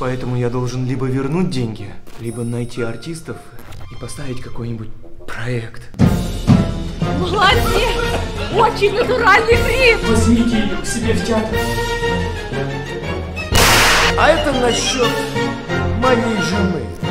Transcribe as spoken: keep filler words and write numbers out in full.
Поэтому я должен либо вернуть деньги, либо найти артистов и поставить какой-нибудь проект. Молодец! Очень натуральный гриб! Возьмите ее к себе в театр. А это насчет моей жены.